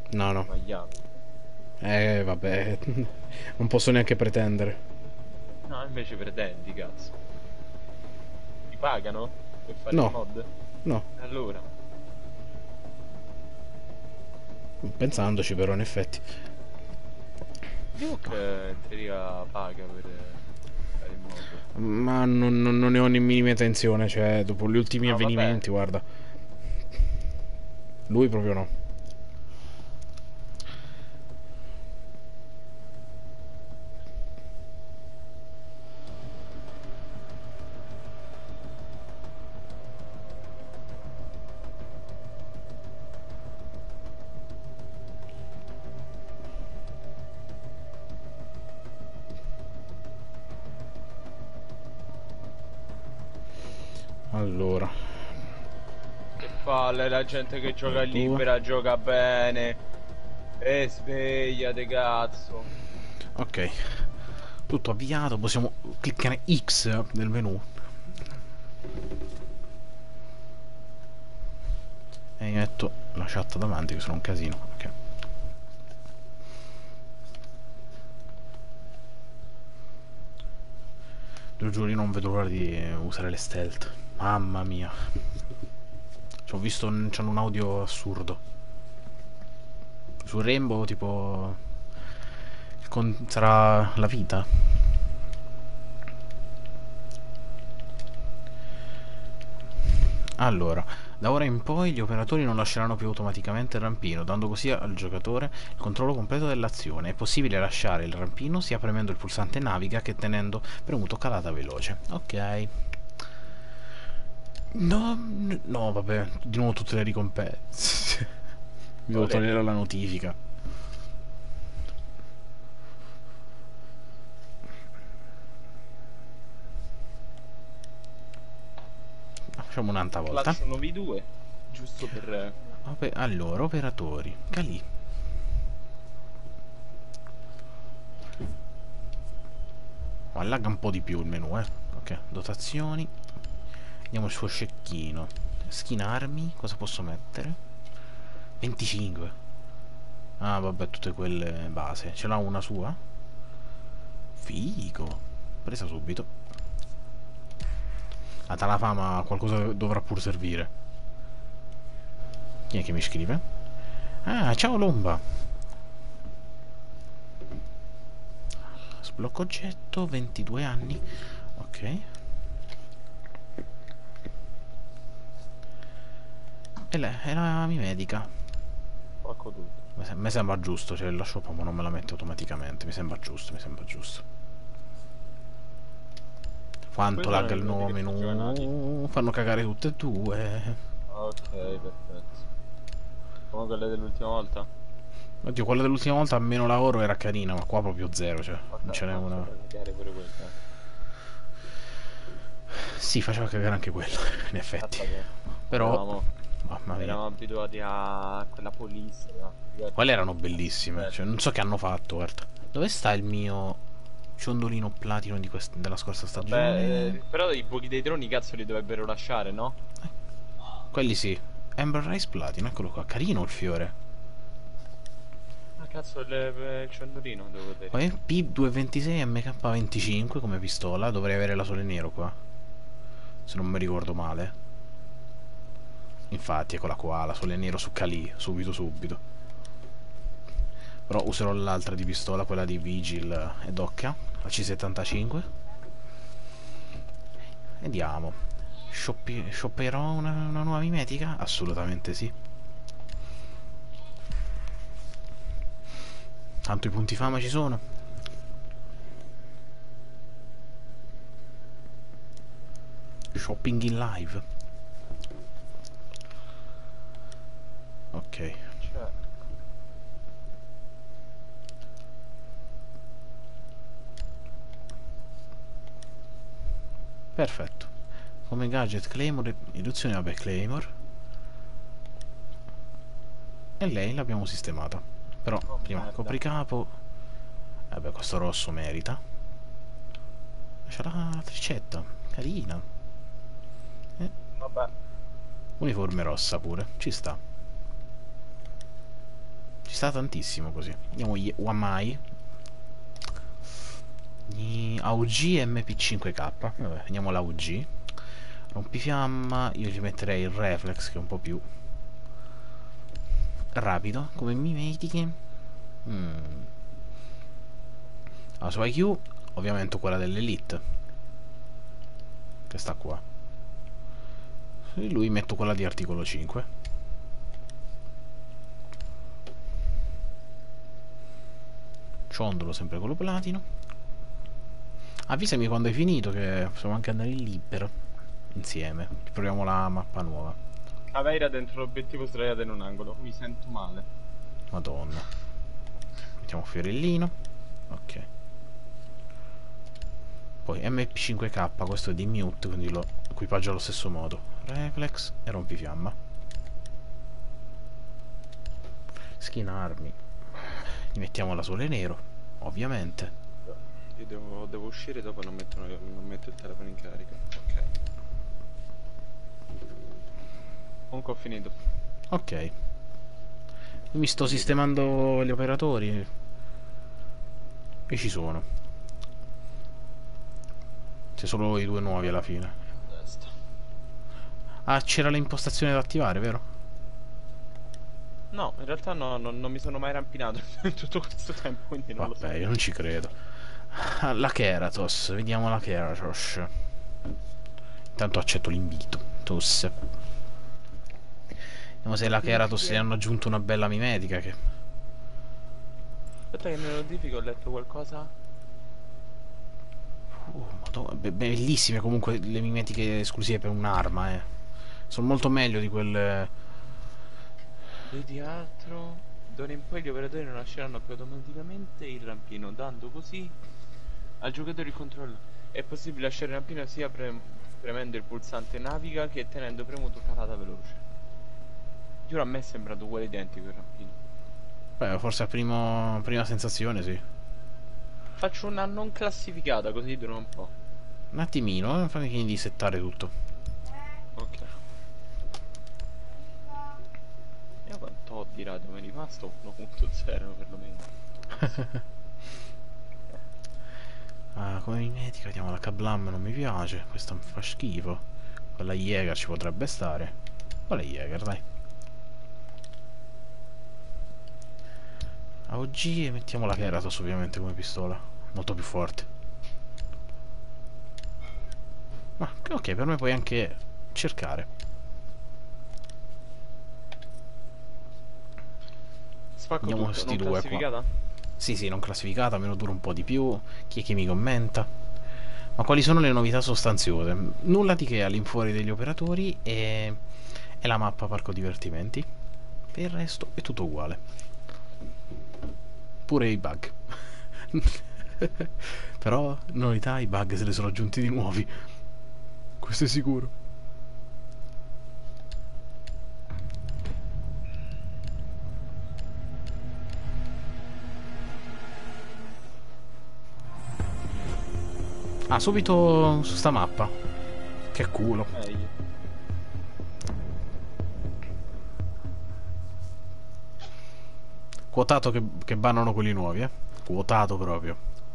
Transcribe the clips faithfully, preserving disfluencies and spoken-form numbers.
No, no. Sbagliato. Eh, vabbè. Non posso neanche pretendere. No, invece pretendi, cazzo. Ti pagano per fare il No, mod? no. Allora, Pensandoci però, in effetti. Facebook eh, in teoria paga per eh, fare il mod. Ma non, non- non ne ho né minima intenzione, cioè, dopo gli ultimi No, vabbè. avvenimenti, guarda. Lui proprio no. Allora, Che palle, la gente che gioca due. libera gioca bene. E svegliate, cazzo. Ok, tutto avviato, possiamo cliccare X nel menu. E mi metto la chat davanti che sono un casino. Ok. Devo giuro, io non vedo l'ora di usare le stealth. Mamma mia. Ci ho visto, un- c'hanno un audio assurdo. Su Rainbow tipo... con- sarà la vita. Allora, da ora in poi gli operatori non lasceranno più automaticamente il rampino, dando così al giocatore il controllo completo dell'azione. È possibile lasciare il rampino sia premendo il pulsante naviga che tenendo premuto calata veloce. Ok. No, no, vabbè, di nuovo tutte le ricompense. Mi devo Olè. togliere la notifica. Facciamo un'altra volta. Faccio nuovi due. Giusto per... eh, Ope- allora, operatori. Calì. Oh, allagga un po' di più il menu, eh. Ok, dotazioni. Andiamo sul cecchino. Skin armi, cosa posso mettere? venticinque. Ah, vabbè, tutte quelle base. Ce l'ha una sua? Figo. Presa subito. La Talafama qualcosa dovrà pur servire. Chi è che mi scrive? Ah, ciao Lomba. Sblocco oggetto, ventidue anni. Ok. E la, è la mia medica. Spacco tutto. Mi sembra giusto, cioè la shop ma non me la mette automaticamente. Mi sembra giusto, mi sembra giusto. Quali Quanto sono lagga le il nuovo mediche stagionali? menu? Fanno cagare tutte e due. Ok, perfetto. Come quelle dell'ultima volta? Oddio, quella dell'ultima volta almeno la oro era carina, ma qua proprio zero, cioè. Non Guarda, ce n'è ma una. faceva cagare pure quella. Sì, faceva cagare anche quello, in effetti. Guarda che Però, avevamo, mamma mia. eravamo abituati a quella polissima. Ricordi Quelle che erano era bellissime, stupenda. cioè non so che hanno fatto, guarda. Dove sta il mio ciondolino platino di quest- della scorsa Vabbè, stagione? eh, però i buchi dei droni cazzo li dovrebbero lasciare, no? Quelli sì. Amber Rice platino, eccolo qua. Carino il fiore. Ah cazzo, il, il ciondolino devo vedere. Poi P duecentoventisei M K venticinque come pistola. Dovrei avere la sole nero qua. Se non mi ricordo male. Infatti, eccola qua, la sole nero su Kali, subito subito. Però userò l'altra di pistola, quella di Vigil e Docca, la C settantacinque. Vediamo. Shoppi- shopperò una, una nuova mimetica? Assolutamente sì. Tanto i punti fama ci sono. Shopping in live. Ok. Cioè, Perfetto. Come gadget Claymore, riduzione vabbè Claymore. E lei l'abbiamo sistemata. Però oh prima merda. copricapo. Vabbè, questo rosso merita. C'è la tricetta. Carina. Eh, Vabbè, uniforme rossa pure. Ci sta. Ci sta tantissimo così. Andiamo gli Wamai. Gli A U G M P cinque K. Vabbè, andiamo l'A U G. Rompifiamma. Io ci metterei il Reflex, che è un po' più rapido come mimetiche. Mm. La sua I Q, ovviamente quella dell'Elite, che sta qua. E lui metto quella di articolo cinque. Ciondolo sempre con lo platino. Avvisami quando hai finito, che possiamo anche andare in libero insieme. Proviamo la mappa nuova. Aveira dentro l'obiettivo sdraiata in un angolo. Mi sento male. Madonna. Mettiamo fiorellino. Ok. Poi M P cinque K, questo è di mute, quindi lo equipaggio allo stesso modo. Reflex e rompifiamma. Skin armi. Gli mettiamo la sole nero, ovviamente. Io devo, devo uscire, dopo non metto, non metto il telefono in carica. Ok. Comunque ho finito. Ok. Mi sto sistemando gli operatori. E ci sono. C'è solo i due nuovi alla fine. Ah, c'era l'impostazione da attivare, vero? No, in realtà no, no, non mi sono mai rampinato in tutto questo tempo, quindi non Vabbè, lo so. io non ci credo. Ah, la Keratos, vediamo la Keratos. Intanto accetto l'invito. Tosse. Vediamo se la Keratos gli hanno aggiunto una bella mimetica che... Aspetta che nelle notifiche ho letto qualcosa. Uh, madonna, be bellissime comunque le mimetiche esclusive per un'arma, eh. Sono molto meglio di quelle... Vedi altro? D'ora in poi gli operatori non lasceranno più automaticamente il rampino, dando così al giocatore il controllo. È possibile lasciare il rampino sia pre premendo il pulsante naviga che tenendo premuto calata veloce. Giuro, a me è sembrato uguale identico il rampino. Beh, forse a primo, prima sensazione, sì. Faccio una non classificata così dura un po'. Un attimino, eh, fammi finire di settare tutto. Ok. Io quanto ho di radio mi è rimasto uno punto zero perlomeno. Ah, come mimetica, vediamo la Kablam, non mi piace. Questa mi fa schifo. Quella Jäger ci potrebbe stare. Quella Jäger, dai. A O G e mettiamo la Keratos ovviamente come pistola. Molto più forte. Ma ok, per me puoi anche cercare. Spacco Andiamo tutto, sti non due classificata? qua. Sì, sì, non classificata, almeno dura un po' di più. Chi è che mi commenta? Ma quali sono le novità sostanziose? Nulla di che all'infuori degli operatori e... e la mappa parco divertimenti. Per il resto è tutto uguale. Pure i bug. Però, novità, i bug se ne sono aggiunti di nuovi. Questo è sicuro. Ah, subito su sta mappa. Che culo. Meglio. Quotato che, che bannano quelli nuovi, eh. Quotato proprio.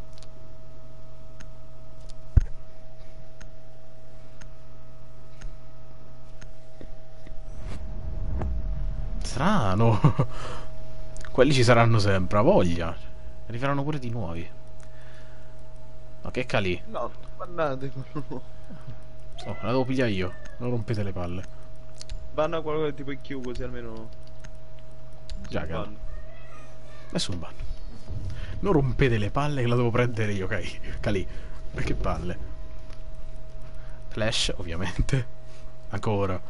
Strano. Quelli ci saranno sempre, a voglia. Arriveranno pure di nuovi. Ma che calì? No, bannate quello. Oh, la devo pigliare io. Non rompete le palle. Banna qualcosa tipo I Q così almeno. Già, caro. Nessun ban. Non rompete le palle che la devo prendere io, ok? Calì. Ma che palle. Flash, ovviamente. Ancora.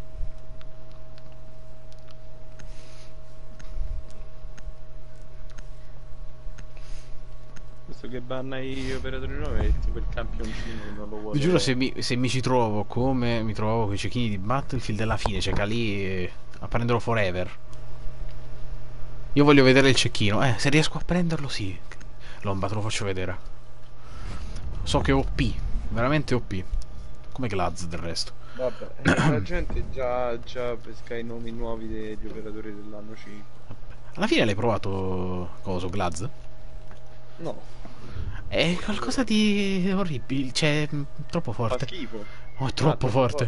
Questo che banna gli operatori nuovi è tipo il campioncino che non lo vuole. Vi giuro, se mi, se mi ci trovo come mi trovavo con i cecchini di Battlefield alla fine, cioè Calì eh, a prenderlo forever. Io voglio vedere il cecchino. Eh, se riesco a prenderlo, sì. Lomba, te lo faccio vedere. So che è O P. Veramente O P. Come Glaz del resto. Vabbè, eh, la gente già, già pesca i nomi nuovi degli operatori dell'anno cinque. Alla fine l'hai provato coso, Glaz? No, È qualcosa di orribile, cioè mh, troppo fa forte. schifo. Oh, è Ah, troppo forte.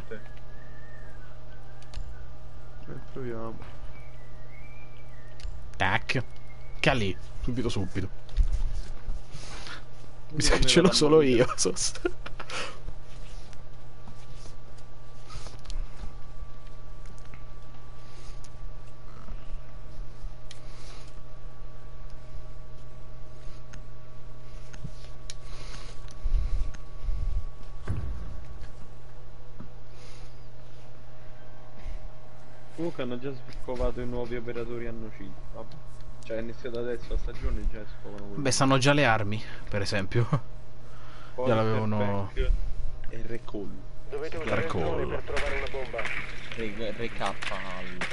Eh, proviamo. Tac. Che ha lì, subito subito. Mi sa Come che ce l'ho vado a solo morire. io. Sos. Comunque hanno già scovato i nuovi operatori a Nocil. Vabbè. Cioè è iniziata adesso la stagione e già scovano quelli. Beh, stanno già le armi, per esempio. Poi già l'avevano- Perfect e Recall. Dovete La usare il drone raccolgo. per trovare una bomba. Re- Recappa al...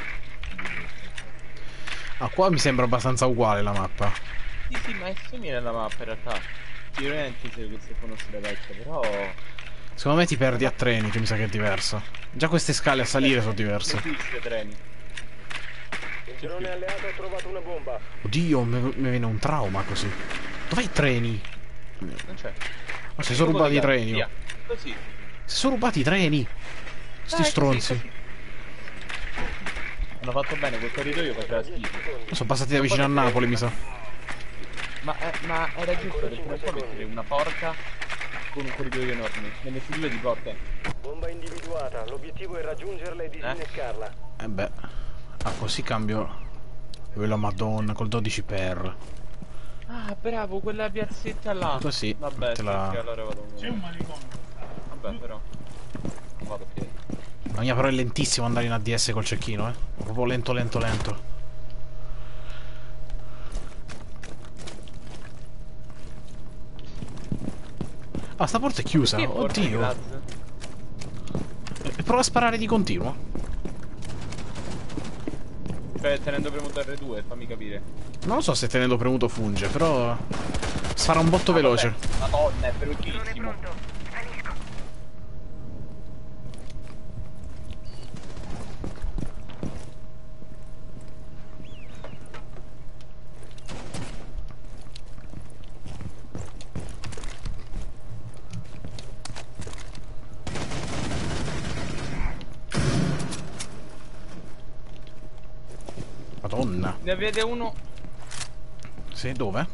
Ah, qua mi sembra abbastanza uguale la mappa. Sì, sì, ma è simile alla mappa in realtà. Sicuramente se, se conosci la vecchia, però... Secondo me ti perdi a treni, che mi sa che è diverso. Già queste scale a salire sono diverse. Non esiste treni. Il drone alleato ha trovato una bomba. Oddio, mi mi viene un trauma così. Dov'è i treni? Non c'è. Ma si sono rubati i treni. Via. oh. Così. Si sono rubati i treni. Sti Dai, stronzi. così, così. Hanno fatto bene, quel corridoio faceva schifo. Sono passati da vicino a Napoli, mi sa. Ma, eh, ma era giusto perché non puoi mettere una porta con un corridoio enorme. Ne metti due di porte. Bomba individuata. L'obiettivo è raggiungerla e disinnescarla. Eh beh. Ah, così cambio. Quella madonna, col dodici per. Ah, bravo, quella piazzetta là. Così, Vabbè, te sì, la- sì, allora vado. C'è un manicomio. Vabbè, però. Non vado a piedi. La mia però è lentissimo andare in A D S col cecchino, eh. È proprio lento, lento, lento. Ah, sta porta è chiusa. Che porta Oddio. Glaz? E prova a sparare di continuo. Cioè, tenendo premuto R due, fammi capire. Non lo so se tenendo premuto funge, però spara un botto Ah, veloce. vabbè, Madonna, è velocissimo. Madonna. Ne vede uno. Sì, dove?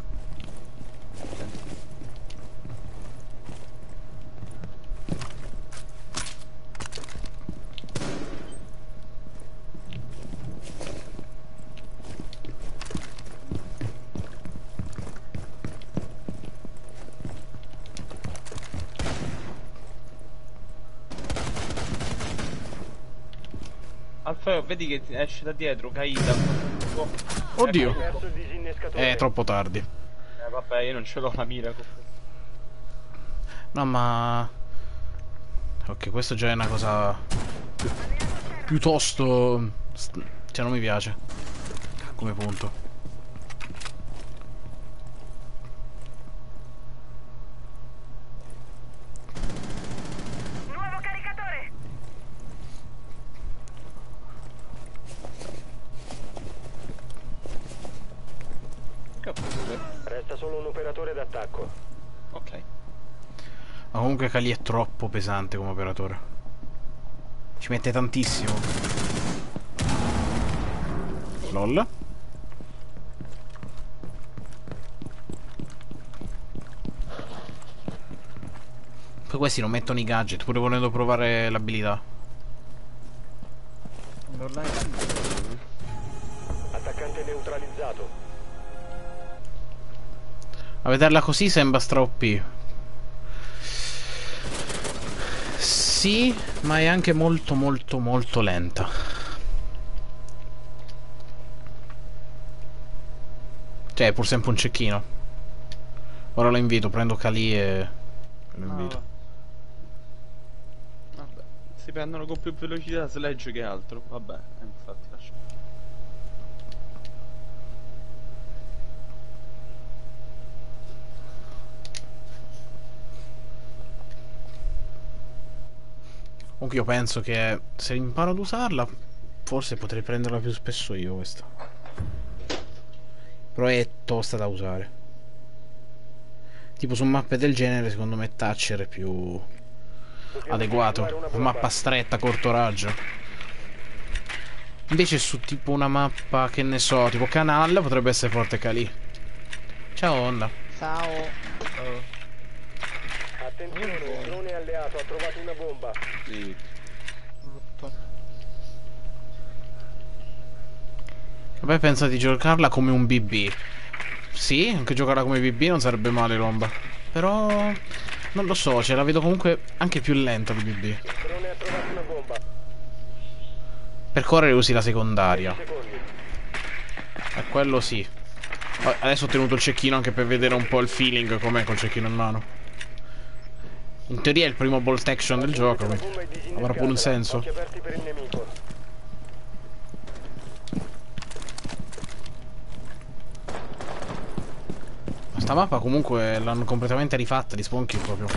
Alfeo, vedi che ti esce da dietro, Caida. Oddio. Verso il disinnescatore. È troppo tardi. Eh vabbè, io non ce l'ho la mira con questo. No, ma... Ok, questo già è una cosa... pi- piuttosto... st- Cioè, non mi piace. Come punto. Nuovo caricatore! Capito. Resta solo un operatore d'attacco. Ok. Ma comunque Kali è troppo pesante come operatore. Ci mette tantissimo. LOL. Poi questi non mettono i gadget, pure volendo provare l'abilità. Non l'hai Attaccante neutralizzato. A vederla così sembra stra O P. Sì, ma è anche molto molto molto lenta. Cioè, è pur sempre un cecchino. Ora lo invito, prendo Kali e lo invito. Vabbè. Si prendono con più velocità sledge che altro. Vabbè, eh, infatti lascia. Comunque io penso che se imparo ad usarla, forse potrei prenderla più spesso io questa. Però è tosta da usare. Tipo su mappe del genere secondo me Thatcher è più adeguato. Mappa stretta, corto raggio. Invece su tipo una mappa, che ne so, tipo Canal, potrebbe essere forte Cali. Ciao Onda. Ciao. Oh, Attenzione, un drone alleato ha trovato una bomba. sì. Vabbè, pensa di giocarla come un B B. Sì, anche giocarla come B B non sarebbe male, Lomba. Però non lo so, ce la vedo comunque anche più lenta di B B. Il drone ha trovato una bomba. Per correre usi la secondaria. dieci secondi. E quello sì. Oh, adesso ho tenuto il cecchino anche per vedere un po' il feeling com'è col cecchino in mano. In teoria è il primo bolt action del gioco, La quindi bomba è disinnescata. avrà pure un senso. Occhi aperti per il nemico. Ma sta mappa comunque l'hanno completamente rifatta di spawn kill proprio.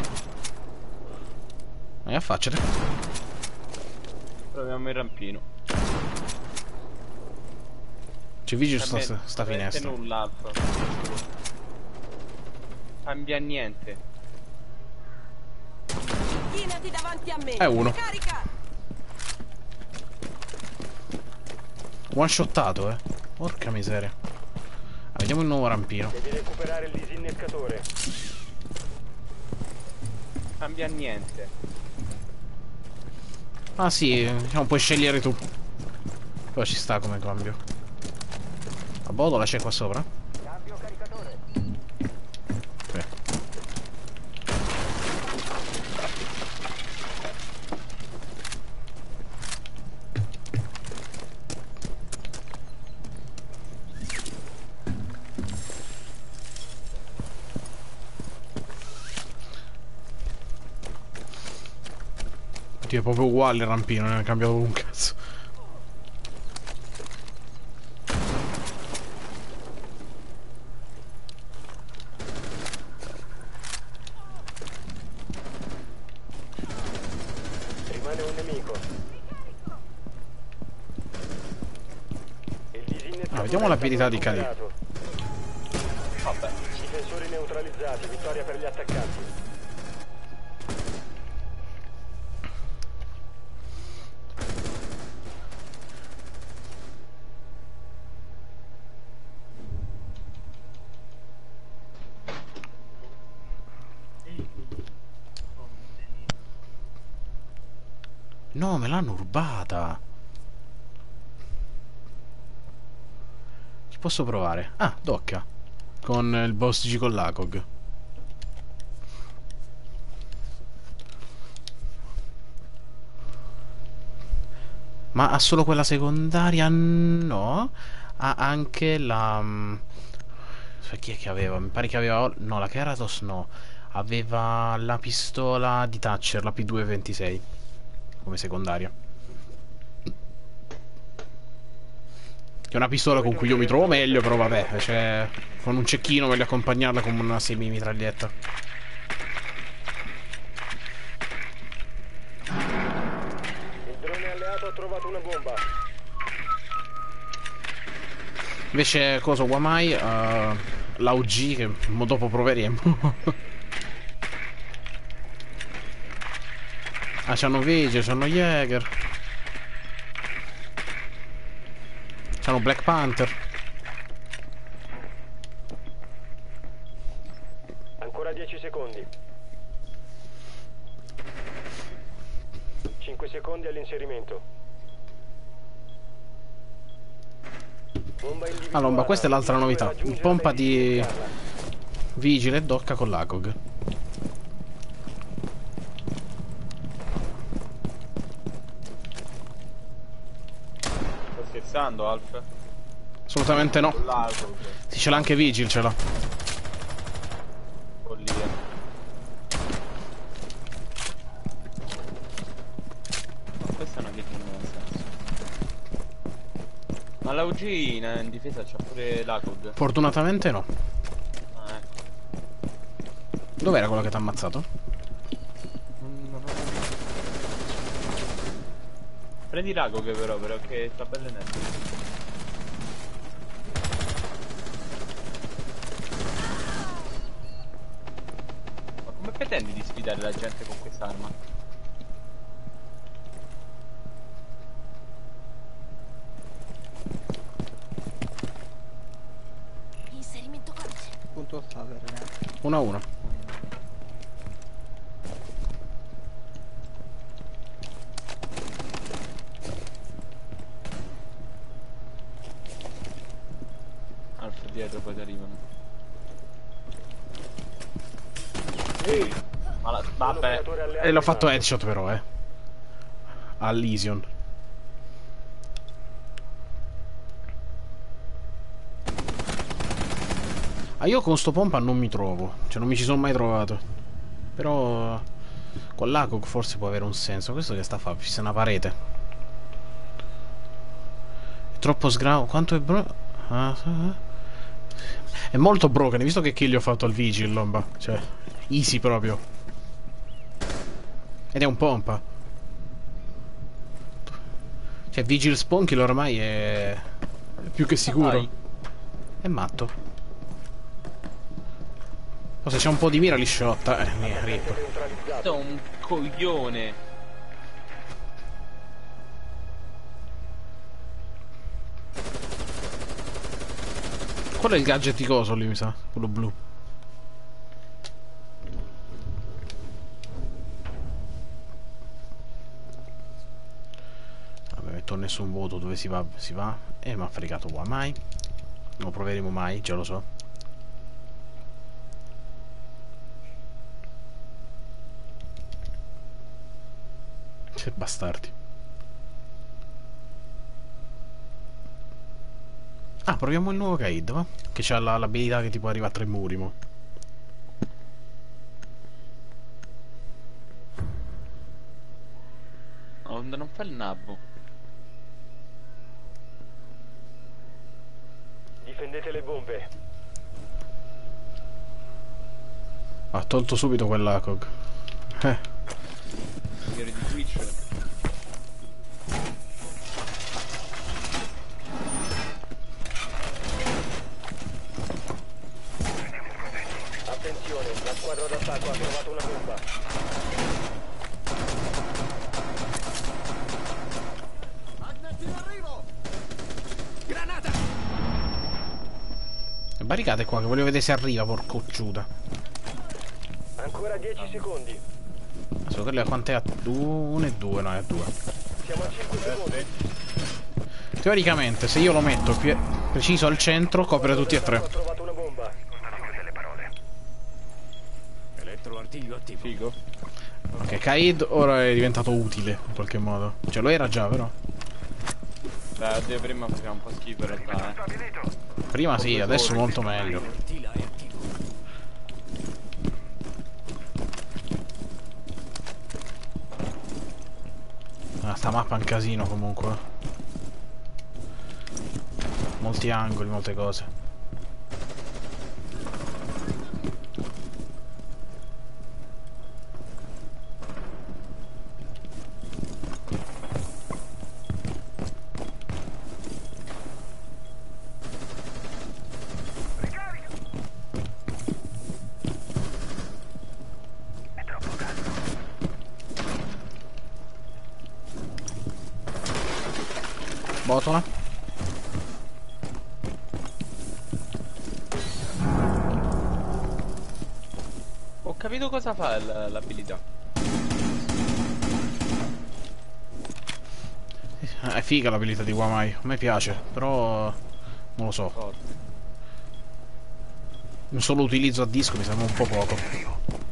E affacciate. Proviamo il rampino. Ci vigili su sta, Vabbè, sta veramente finestra. nulla altro. Cambia niente. Chinati davanti a me. È uno. Carica. One shottato, eh. Porca miseria. Ah, vediamo il nuovo rampino. Devi recuperare il disinnescatore. Cambia niente. Ah sì, diciamo puoi scegliere tu. Però ci sta come cambio. La botola c'è qua sopra? Cambio caricatore. Ok. Oddio, è proprio uguale il rampino, non è cambiato un cazzo. Rimane un nemico. Il disinnescatore Ah, vediamo l'abilità di Cali. recuperato. Vabbè. Difensori neutralizzati. Vittoria per gli attaccanti. No, me l'hanno rubata. Ci posso provare? Ah, docca. Con il boss G con l'A C O G. Ma ha solo quella secondaria? No. Ha anche la... mm, chi è che aveva? Mi pare che aveva... No, la Keratos no. Aveva la pistola di Thatcher, la P due ventisei. Come secondaria. Che è una pistola con cui io mi trovo meglio, però vabbè, cioè, con un cecchino voglio accompagnarla con una semi-mitraglietta. Il drone alleato ha trovato una bomba. Invece, cosa, Wamai, uh, l'A U G, che mo dopo proveremo. Ah, c'hanno Vigil, c'hanno Jäger. C'hanno Black Panther. Ancora dieci secondi. cinque secondi all'inserimento. Bomba individuata. Ah, Lomba, questa è l'altra novità. Raggiungerla Pompa e di disinnescarla. Vigile e docca con l'A C O G. Sto scherzando, Alf? Assolutamente no. L'ago. Sì, ce l'ha anche Vigil, ce l'ha. Follia. Ma questa è una che non ha senso. Ma la U G in, in difesa c'ha pure l'A C O G. Fortunatamente no. Ah, ecco. Dov'era quello che ti ha ammazzato? Non- non ho- Prendi l'A C O G però, però che sta belle netto. pretendi di sfidare la gente con quest'arma? Inserimento codice. Punto sta per ragazzi. uno a uno. Alfa dietro poi ti arrivano. Ma la... vabbè. E l'ho fatto headshot però, eh. All'Ision. Ah, io con sto pompa non mi trovo. Cioè, non mi ci sono mai trovato. Però... con l'A C O G forse può avere un senso. Questo che sta a fare? Fissa una parete. È troppo sgravo. Quanto è bro... ah, ah. È molto broken. Hai visto che kill gli ho fatto al Vigil, Lomba? Cioè, easy proprio. Ed è un pompa. Cioè, Vigil spawn kill ormai è... è più che sicuro. Vai. È matto. O se c'è un po' di mira li sciotta. Eh, mi rip. Questo è un coglione. Quello è il gadget di coso lì, mi sa. Quello blu. Vabbè, metto nessun voto dove si va, si va. E mi ha fregato qua. Mai. Non lo proveremo mai, già lo so. Che bastardi. Ah, proviamo il nuovo Kaid, va? Che c'ha la- l'abilità che tipo arriva a tre muri, mo. Oh, non fa il nabbo. Difendete le bombe. Ha tolto subito quell'A C O G. Eh. Signori di Twitch. Attenzione, la squadra d'attacco ha trovato una bomba. Barricate qua, che voglio vedere se arriva, porcocciuta. Ancora dieci secondi. Adesso quella quant'è? A uno e due, no, è a due. Siamo a cinque secondi. Teoricamente, se io lo metto più preciso al centro, copre tutti e tre. Ha trovato una bomba. Figo. Ok, Kaid ora è diventato utile, in qualche modo. Cioè, lo era già, però. Beh, te prima faceva un po' schifo in realtà, eh. Prima sì, adesso molto meglio. Ah, sta mappa è un casino comunque. Molti angoli, molte cose. Botola. Ho capito cosa fa l- l'abilità. È figa l'abilità di Wamai, a me piace, però non lo so. Forte. Un solo utilizzo a disco mi sembra un po' poco.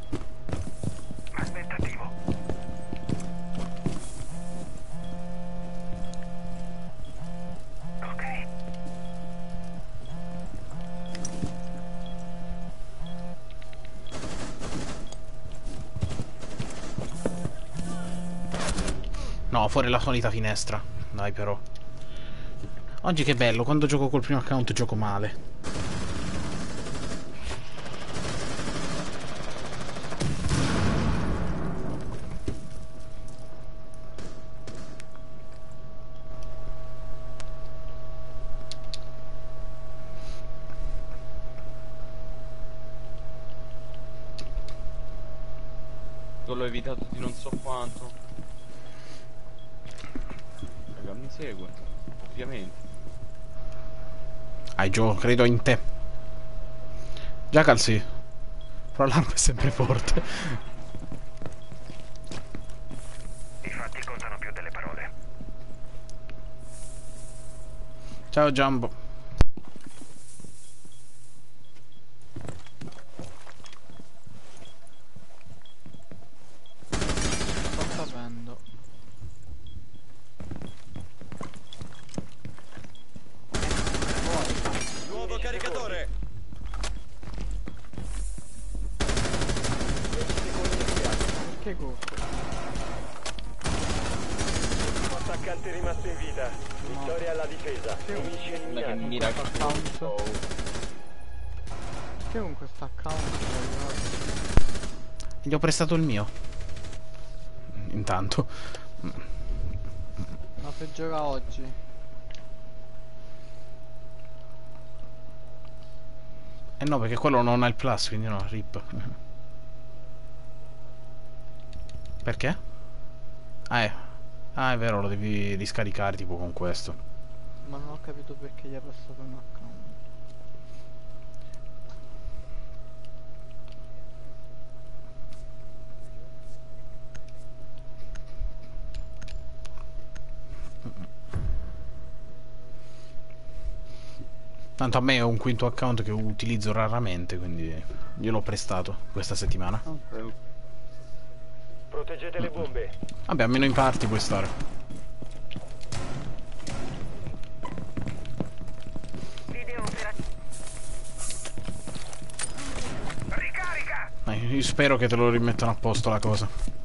No, fuori la solita finestra. Dai però. Oggi che bello, quando gioco col primo account gioco male. Dico, l'ho evitato di non so quanto. Raga, mi segue. Ovviamente. Hai gioco, credo in te. Jackal sì. Però l'arma è sempre forte. I fatti contano più delle parole. Ciao Jumbo. Sto sapendo. Nuovo caricatore! Che colpo? Un attaccante rimasto in vita. Vittoria alla difesa. Nemici Guarda che eliminati. miracolo. Account. Che con questo account? Gli ho prestato il mio. Intanto. Ma se gioca oggi? Eh no, perché quello non ha il plus, quindi no, rip. Perché? Ah, è. Ah, è vero, lo devi riscaricare tipo con questo. Ma non ho capito perché gli ha passato un account. Tanto a me è un quinto account che utilizzo raramente, quindi gliel'ho prestato questa settimana. Proteggete le bombe. Vabbè, almeno in parti puoi stare. Video operativo. Ricarica! Dai, io spero che te lo rimettano a posto la cosa.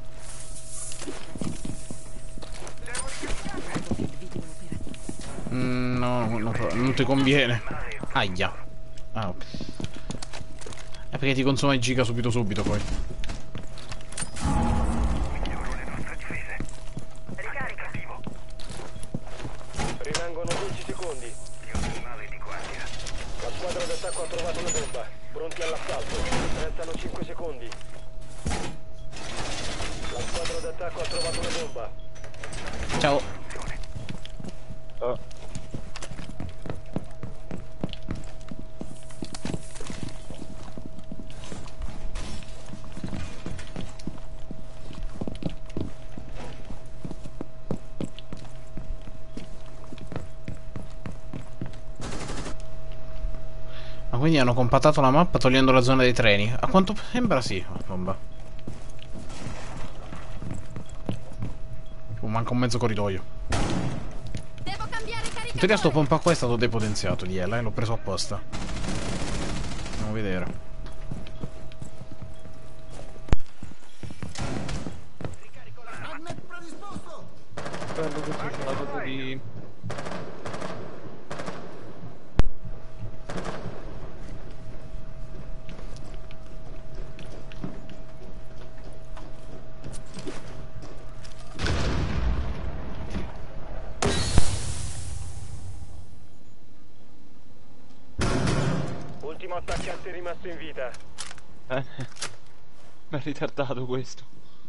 Mm, no, no, no, non ti conviene. Aia. Ah, ok. È perché ti consuma i giga subito subito poi. Ricarica. Rimangono dieci secondi. La squadra d'attacco ha trovato una bomba. Pronti all'assalto. Restano cinque secondi. La squadra d'attacco ha trovato una bomba. Ciao. Oh. Ma quindi hanno compattato la mappa togliendo la zona dei treni? A quanto sembra sì. Oh, bomba. Oh, manca un mezzo corridoio. Devo cambiare In teoria caricatore. sto pompa qua è stato depotenziato di Ela e l'ho preso apposta. Andiamo a vedere. Bello che c'è la cosa di... Ultimo attaccante rimasto in vita. Eh, mi ha ritardato questo.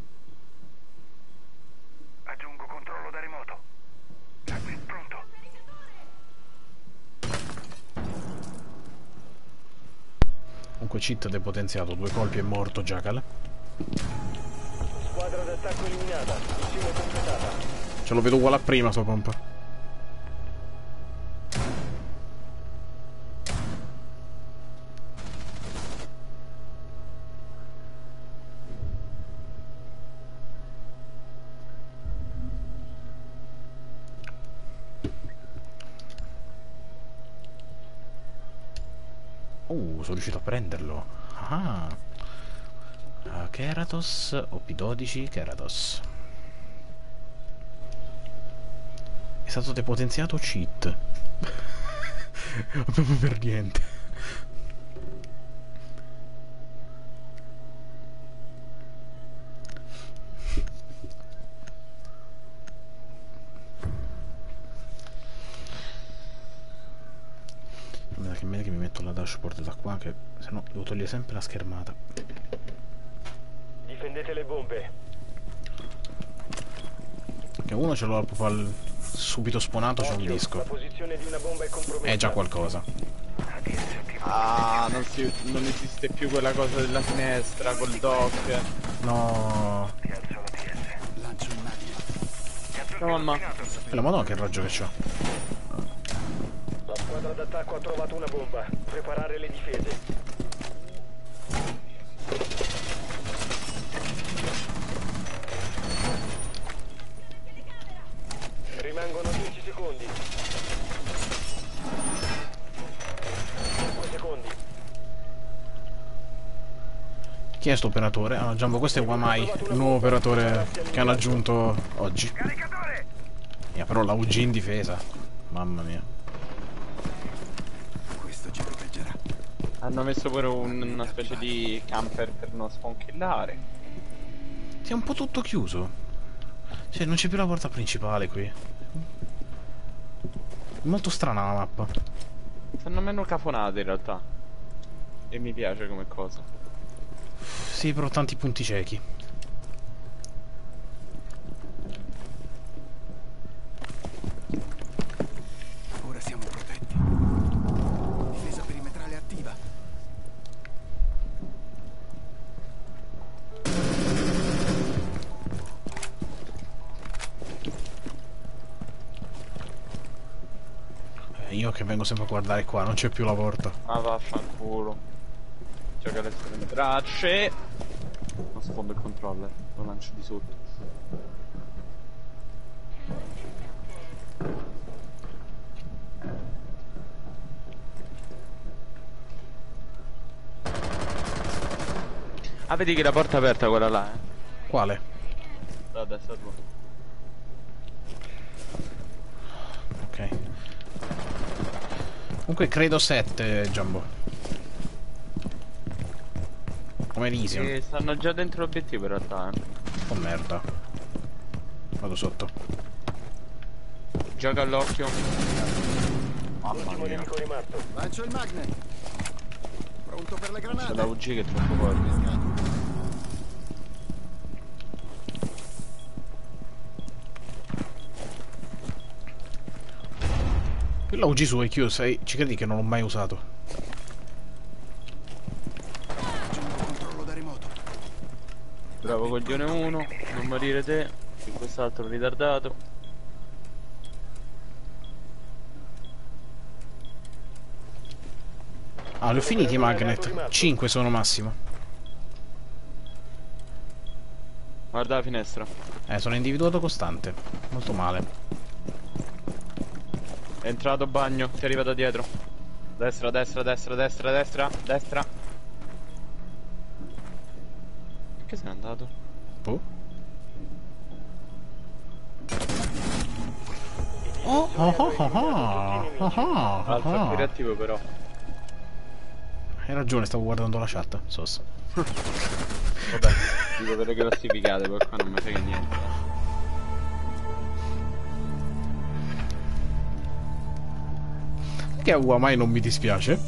Aggiungo controllo da remoto. Laser pronto. Comunque cheat depotenziato, due colpi e morto Jackal. Squadra d'attacco eliminata. Missione completata. Ce lo vedo uguale a prima sua pompa. Uh, sono riuscito a prenderlo. Ah. Uh, Keratos O P dodici Keratos. È stato depotenziato cheat. Proprio per niente. Che meglio che mi metto la dashboard da qua, che se no devo togliere sempre la schermata. Difendete le bombe. Che uno ce l'ho proprio al subito spawnato, c'è un Occhio, disco. la posizione di una bomba è compromessa. È già qualcosa. Ah, non, si, non esiste più quella cosa della finestra col dock. No. No, mamma. E la madonna che raggio che c'ho. La squadra d'attacco ha trovato una bomba. Preparare le difese. Rimangono dieci secondi. cinque secondi. Chi è sto operatore? Ah, Giambo, questo è Wamai, il nuovo operatore che hanno aggiunto oggi. Yeah, però la U G in difesa. Mamma mia. Hanno messo pure un- una specie di camper per non sfonkillare. È un po' tutto chiuso. Cioè, non c'è più la porta principale qui. È molto strana la mappa. Stanno meno cafonate in realtà. E mi piace come cosa. Sì, però tanti punti ciechi. Ora siamo protetti. Difesa perimetrale attiva. Eh, io che vengo sempre a guardare qua, non c'è più la porta. Ma vaffanculo. Gioca adesso le tracce. Non sfondo il controller, lo lancio di sotto. Ah, vedi che la porta è aperta quella là, eh? Quale? Da destra tua. Ok. Comunque credo sette, Giambo. Come Elysium. E stanno già dentro l'obiettivo in realtà, eh. Oh merda. Vado sotto. Gioca all'occhio. Mamma L'ultimo mia. nemico rimasto. Lancio il magnet. Pronto per le C'è granate. la U G che è troppo forte. La U G su I Q, sai, ci credi che non l'ho mai usato? Aggiungo controllo da remoto. Bravo coglione uno, non morire te, e quest'altro ritardato. Ah, li ho finiti i magnet. cinque sono massimo. Guarda la finestra. Eh, sono individuato costante. Molto male. È entrato bagno, ti arriva da dietro. Destra, destra, destra, destra, destra, destra. Perché se n'è andato? Boh. Oh, oh, oh, oh, oh, oh, oh, Altro oh. più reattivo però. Hai ragione, stavo guardando la chat. Sos. Vabbè, dico per le classificate, poi qua non mi frega niente. Che a Wamai non mi dispiace.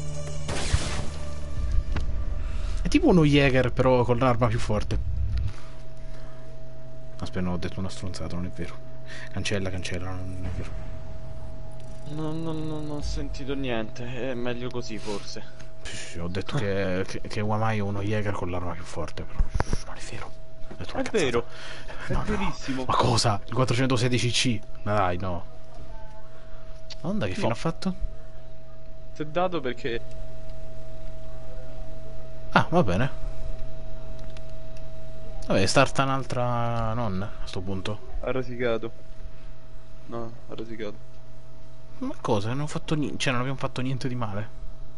È tipo uno Jäger, però con l'arma più forte. Aspetta, no, ho detto una stronzata, non è vero. Cancella, cancella, non è vero. Non, non, non ho sentito niente, è meglio così forse. Sì, sì, ho detto che, che, che Wamai è uno Jäger con l'arma più forte, però non è vero. Ho detto una È cazzata. vero, è No, no. verissimo. Ma cosa? Il quattrocentosedici C? Ma dai, no. Onda che fine No. ha fatto? Ti è dato perché... Ah, va bene. Vabbè, starta un'altra non a sto punto. Ha rosicato. No, ha rosicato. Ma cosa? Non ho fatto niente. Cioè, non abbiamo fatto niente di male.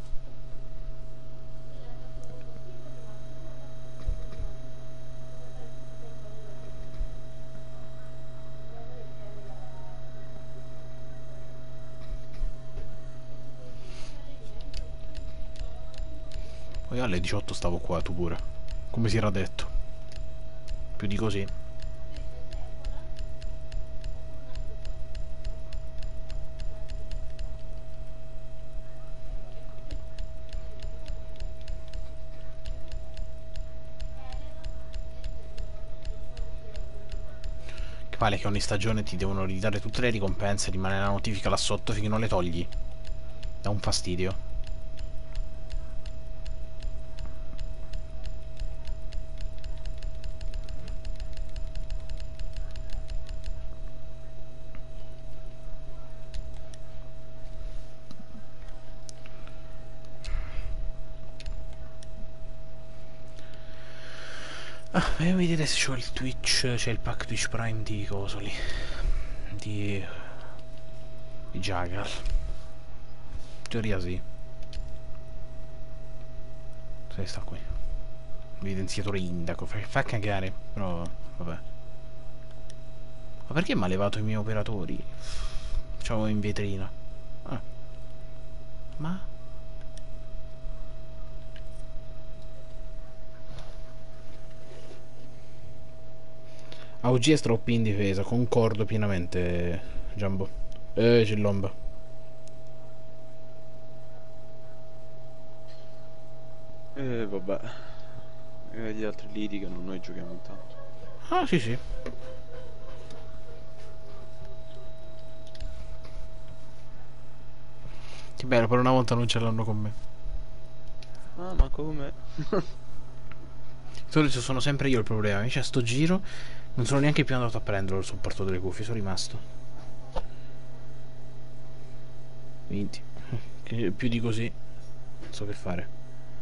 Poi alle diciotto stavo qua, tu pure. Come si era detto. Più di così. Che vale che ogni stagione ti devono ridare tutte le ricompense, rimane la notifica là sotto finché non le togli. Dà un fastidio. Ah, voglio vedere se c'ho il Twitch, c'è il pack Twitch Prime di coso lì. Di... di Jagal. In teoria sì. Se sta qui. Evidenziatore indaco. Fa, fa cagare, però vabbè. Ma perché mi ha levato i miei operatori? C'avevo in vetrina. Ah. Ma... A O G è troppo in difesa, concordo pienamente, Jumbo. Eh, Cillomba. Eh, vabbè. E gli altri litigano, noi giochiamo intanto. Ah, sì, sì. Che bello, per una volta non ce l'hanno con me. Ah, ma come? Solito sono sempre io il problema. Invece a sto giro non sono neanche più andato a prenderlo il supporto delle cuffie, sono rimasto. Quindi, che più di così non so che fare.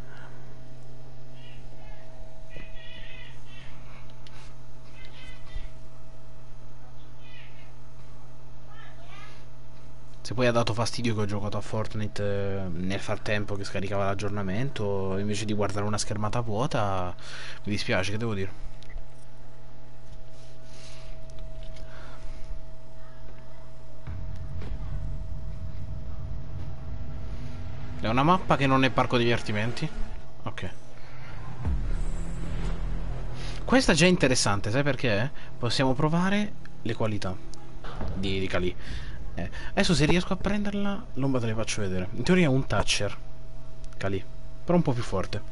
Se poi ha dato fastidio che ho giocato a Fortnite eh, nel frattempo che scaricava l'aggiornamento, invece di guardare una schermata vuota, mi dispiace, che devo dire? È una mappa che non è parco divertimenti? Ok. Questa già è interessante, sai perché? Possiamo provare le qualità di, di Kali. Eh, adesso se riesco a prenderla, l'omba te le faccio vedere. In teoria è un toucher Kali, però un po' più forte.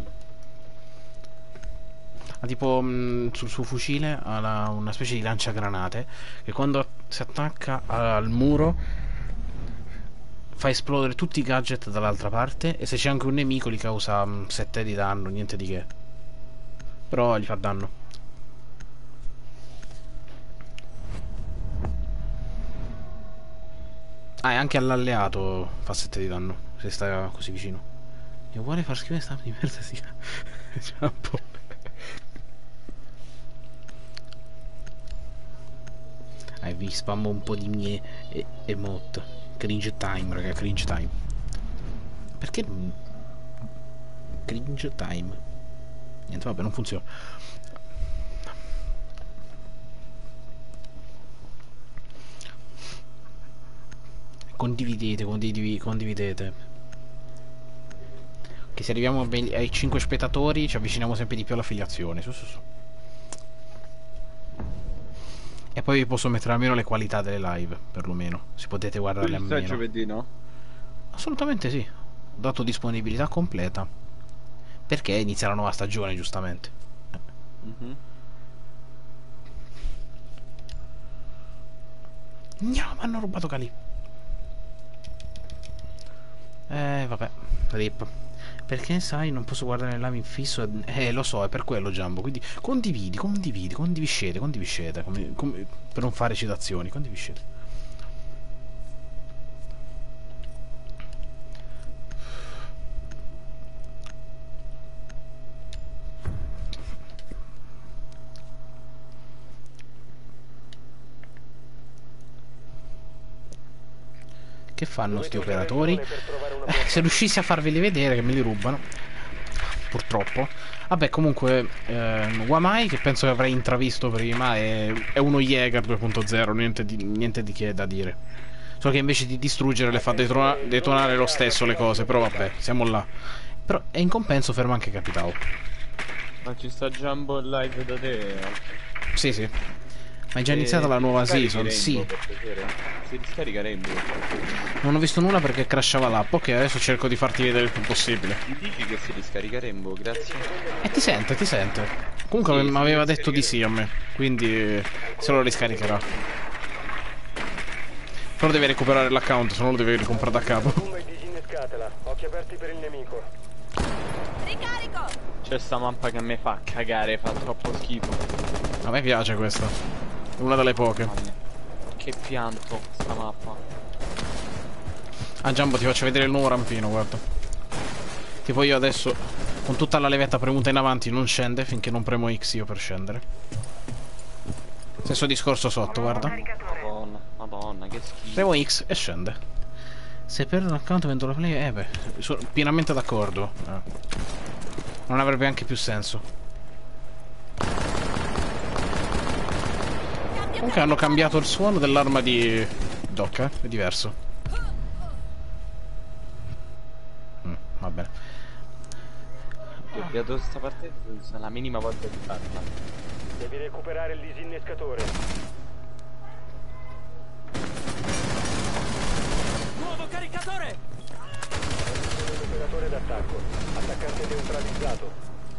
Ha tipo mh, sul suo fucile ha la, una specie di lanciagranate che quando si attacca al muro fa esplodere tutti i gadget dall'altra parte, e se c'è anche un nemico gli causa mh, sette di danno, niente di che. Però gli fa danno. Ah, e anche all'alleato fa sette di danno se sta così vicino. E vuole far schifo sta di merda, sì. C'è un po'. Ah, vi spammo un po' di mie e emote. Cringe time, raga, cringe time. Perché cringe time? Niente, vabbè, non funziona. Condividete, condividete, condividete. Che se arriviamo ai cinque spettatori ci avviciniamo sempre di più all'affiliazione. Su, su, su. E poi vi posso mettere almeno le qualità delle live, perlomeno. Se potete guardarle almeno. Stai giovedì, no? Assolutamente sì. Ho dato disponibilità completa. Perché inizia la nuova stagione, giustamente. Mm-hmm. No, mi hanno rubato Kali. Eh, vabbè. Rip. Perché sai, non posso guardare le live in fisso. Eh, lo so, è per quello, Jumbo. Quindi condividi, condividi, condiviscete, condiviscete. Come, come, per non fare citazioni, condiviscete. Che fanno sti operatori? Eh, se riuscissi a farveli vedere che me li rubano. Purtroppo. Vabbè, comunque ehm, Wamai, che penso che avrei intravisto prima, è, è uno Jäger due punto zero, niente di, niente di che da dire. Solo che invece di distruggere le fa detona detonare lo stesso le cose. Però vabbè, siamo là. Però e in compenso ferma anche Capitao. Ma ci sta Jumbo live da te? Sì, sì. Ma è già iniziata la nuova season? Sì. Si riscarica Rainbow. Non ho visto nulla perché crashava l'app. Ok, adesso cerco di farti vedere il più possibile. Mi dici che si riscarica Rainbow, grazie. E ti sente, ti sente. Comunque Sì, mi aveva si detto di sì a me. Quindi se lo riscaricherà. Però devi recuperare l'account, se no lo devi ricomprare da capo. Bomba e disinnescatela. Occhi aperti per il nemico. Ricarico! C'è sta mappa che a me fa cagare, fa troppo schifo. A me piace questa. È una delle poche. Mamma mia. Che pianto sta mappa. Ah Giambo, ti faccio vedere il nuovo rampino, guarda. Tipo io adesso con tutta la levetta premuta in avanti non scende finché non premo X io per scendere. Stesso discorso sotto, guarda. Madonna, madonna, che schifo. Premo X e scende. Se perdo l'account vendo la play, eh beh, sono pienamente d'accordo. Eh. Non avrebbe anche più senso. Comunque hanno cambiato il suono dell'arma di Doc, eh? È diverso. Mm, va bene. Io vedo sta parte la minima volta di farla. Devi recuperare il disinnescatore. Nuovo caricatore! Operatore d'attacco. Attaccante neutralizzato.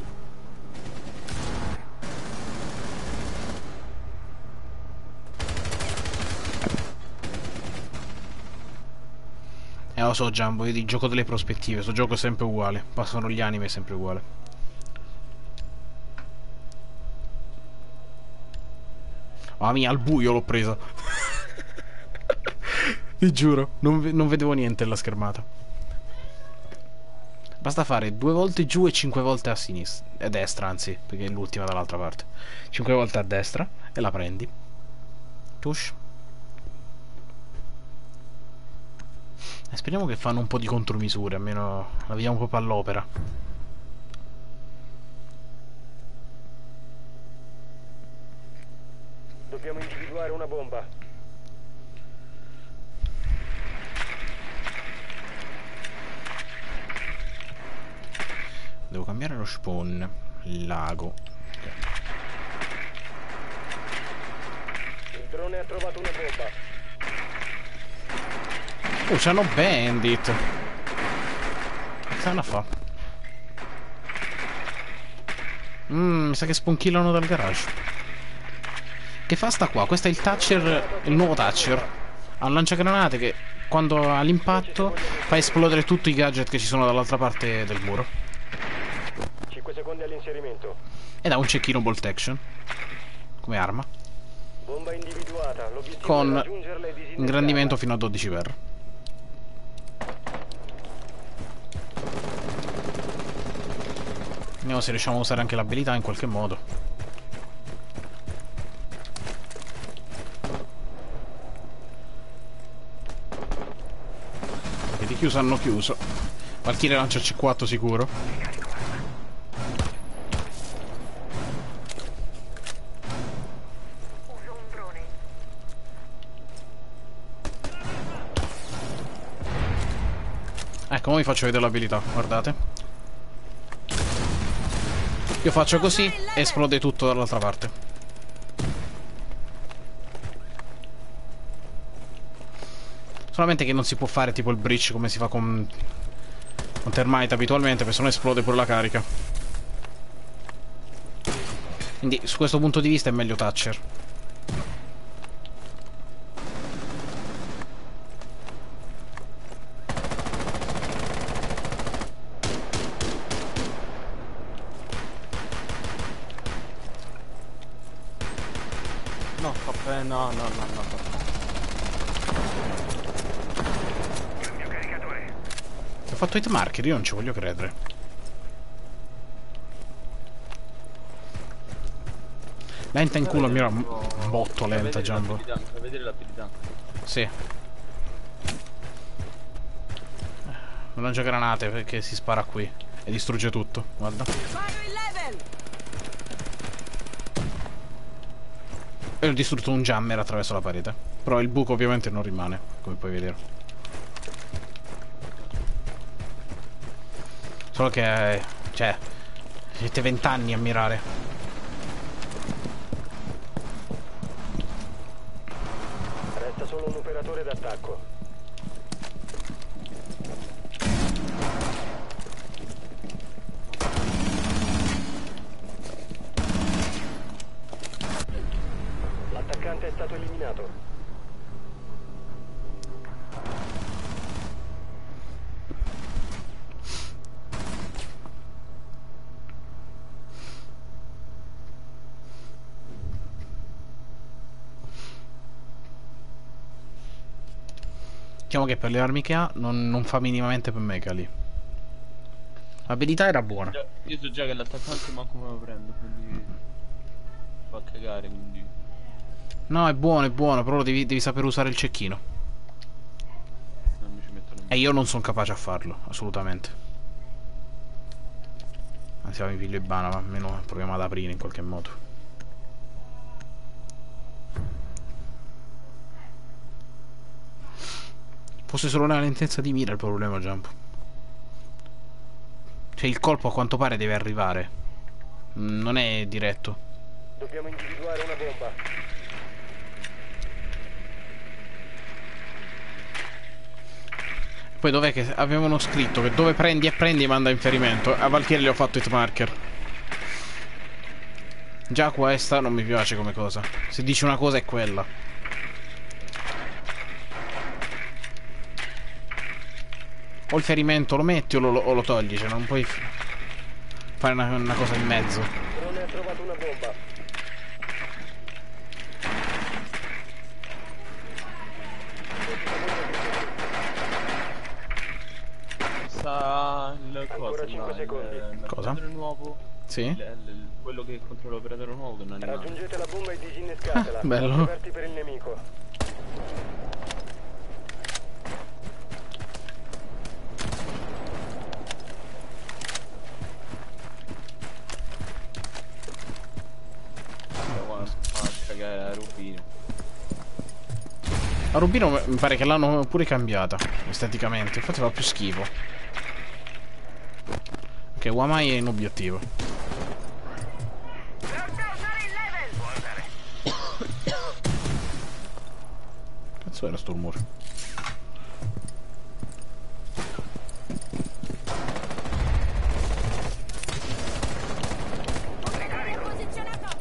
Eh lo so Giambo, vedi, gioco delle prospettive, sto gioco è sempre uguale. Passano gli anime, è sempre uguale. Mamma mia, al buio l'ho presa. Ti giuro, non, ve non vedevo niente nella schermata. Basta fare due volte giù e cinque volte a sinistra. A destra, anzi, perché è l'ultima dall'altra parte. Cinque volte a destra e la prendi. Tush. E speriamo che fanno un po' di contromisure, almeno la vediamo proprio all'opera. Dobbiamo individuare una bomba. Devo cambiare lo spawn. Il lago. Okay. Il drone ha trovato una bomba. Oh, c'hanno Bandit. Che stanno a fa? Mmm, mi sa che spunkillano dal garage. Che fa sta qua? Questo è il Thatcher, il nuovo Thatcher. Ha un lanciagranate che quando ha l'impatto fa esplodere tutti i gadget che ci sono dall'altra parte del muro. cinque secondi all'inserimento. Ed ha un cecchino bolt action come arma, Bomba individuata. L'obiettivo è con raggiungerla e disinnescarla. ingrandimento fino a dodici per. Vediamo se riusciamo a usare anche l'abilità in qualche modo. Perché di chiuso hanno chiuso. Valkyrie lancia C quattro sicuro. Ecco, ora vi faccio vedere l'abilità, guardate. Io faccio così e esplode tutto dall'altra parte. Solamente che non si può fare tipo il breach come si fa con, con Termite abitualmente, perché sennò esplode pure la carica. Quindi su questo punto di vista è meglio Thatcher. No, fa bene, no, no, no, no. Ho fatto hit marker, io non ci voglio credere. Lenta in culo, mira, un botto lenta, Jumbo. Fai vedere l'abilità. Sì. Non lancia granate perché si spara qui e distrugge tutto, guarda. Sparo il level! E ho distrutto un jammer attraverso la parete. Però il buco ovviamente non rimane, come puoi vedere. Solo che, cioè, siete vent'anni a mirare. d'attacco. L'attaccante è stato eliminato. Diciamo che per le armi che ha non, non fa minimamente per me lì. L'abilità era buona. Già- Io so già che l'attaccante manco me lo prendo, quindi fa cagare, quindi. No, è buono, è buono, però devi, devi saper usare il cecchino. Non mi ci metto nemmeno. E io non sono capace a farlo, assolutamente. Anzi, mi piglio i bana, ma almeno proviamo ad aprire in qualche modo. Fosse solo una lentezza di mira il problema, Jump. Cioè il colpo a quanto pare deve arrivare. Mm, Non è diretto. Dobbiamo individuare una bomba. Poi dov'è che avevano scritto che dove prendi e prendi manda in ferimento. A Valkyrie gli ho fatto hit marker. Già questa non mi piace come cosa. Se dici una cosa è quella. O il ferimento lo metti o lo, o lo togli. Cioè non puoi f- fare una, una cosa in mezzo. Drone ha trovato una bomba. Sta il Ancora cosa cinque là, secondi. il- Cosa? l'operatore nuovo. Sì? Il- il- quello che controlla l'operatore nuovo che non è animale. Raggiungete la bomba e disinnescatela. Ah, bello. Coperti per il nemico. Fa cagare la rubina. A Rubino mi pare che l'hanno pure cambiata esteticamente. Infatti fa più schifo. Ok, Wamai è in obiettivo. Cazzo era sto rumore? Posizionato.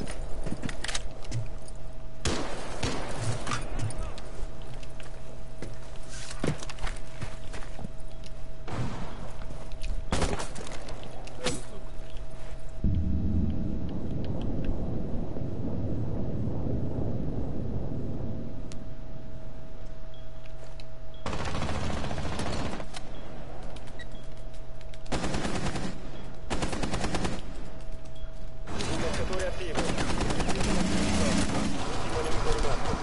Disinnescatore attivo. Ultimo nemico rimasto.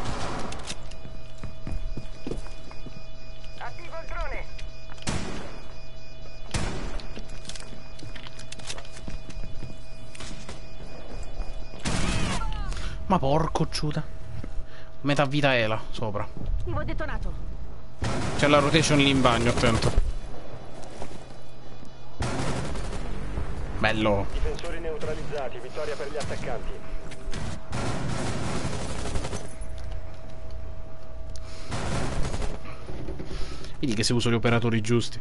Attivo il drone. Ma porco ciuta. Metà vita Ela sopra. Attivo detonato. C'è la rotation lì in bagno, attento. Bello. Difensori neutralizzati. Vittoria per gli attaccanti. Vedi che se uso gli operatori giusti.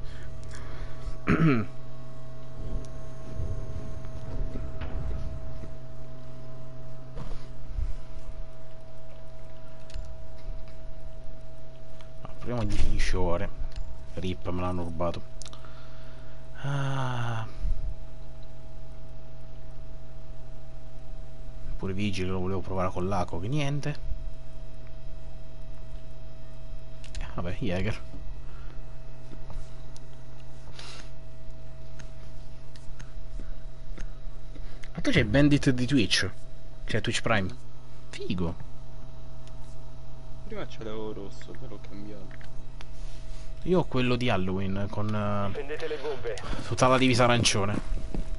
Proviamo di finisciore. Rip, me l'hanno rubato. Ah. Pure vigile lo volevo provare con l'aco, che niente. Eh, Vabbè, Jäger. Ma tu c'è Bandit di Twitch? Cioè Twitch Prime. Figo. Prima c'avevo rosso, però ho cambiato. Io ho quello di Halloween con eh, Prendete le bombe. tutta la divisa arancione.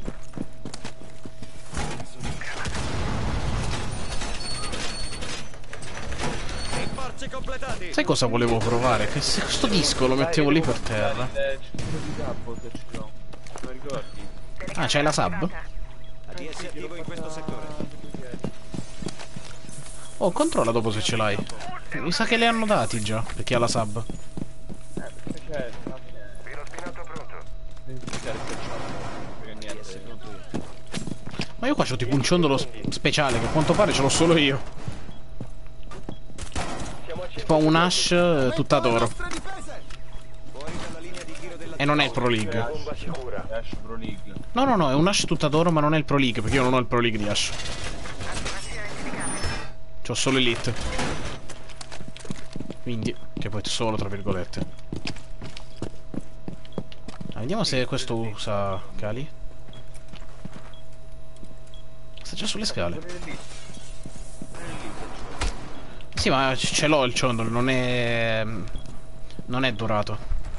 Rinforzi completati. Sai cosa volevo provare? Che se questo disco lo mettevo lì per terra. Il centro di capo che ce l'ho. Non ricordi? Ah, c'hai la sub? A D S attivo in questo settore. Oh, controlla dopo se ce l'hai. Mi sa che le hanno dati già, perché ha la sub. Eh, perché c'è... Vino spinato pronto. Devi iniziare il perché D S niente. pronto io. Ma io qua c'ho tipo un ciondolo sp- speciale, che a quanto pare ce l'ho solo io. Siamo a Tipo un Ash eh, tutta d'oro. Nostre difese! Fuori dalla linea di tiro della E non è il Pro League. bomba sicura. Ash Pro League. No, no, no, è un Ash tutta d'oro, ma non è il Pro League, perché io non ho il Pro League di Ash. C'ho solo Elite. Quindi, che poi è solo tra virgolette. Ah, vediamo se questo usa Kali. Sta già sulle scale. Sì, ma ce l'ho il ciondolo, non è... non è dorato.